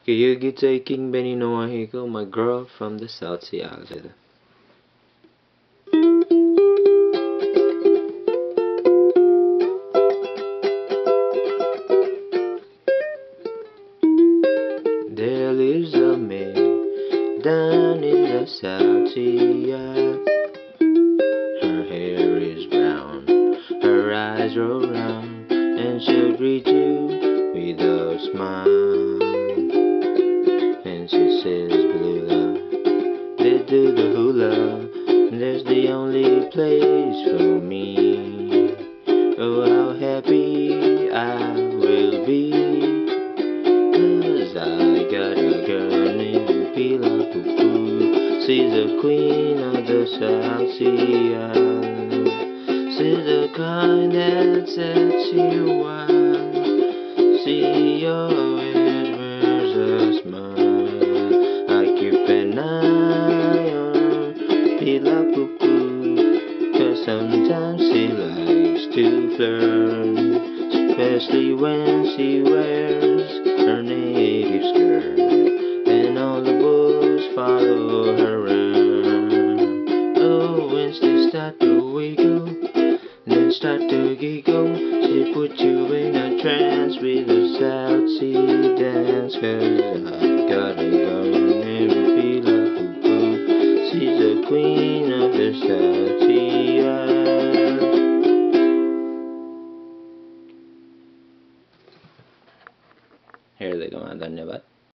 Kayugi taking Bennie Nawahi, my girl from the South Sea Island. There lives a maid down in the South Sea Island. Her hair is brown, her eyes roll round, and she'll greet you with a smile. And she says, blue love, let's do the hula, that's the only place for me. Oh, how happy I will be, 'cause I got a girl named Pila Pupu. She's the queen of the South Sea Island. She's the kind that sets you wild. She always wears a smile. I keep an eye on Pila Pupu, 'cause sometimes she likes to flirt, especially when she wears her native skirt, and all the boys follow her around. Oh, when she start to wiggle, then start to giggle, she put you in a trance with a South Sea dance. 'Cause I got a girl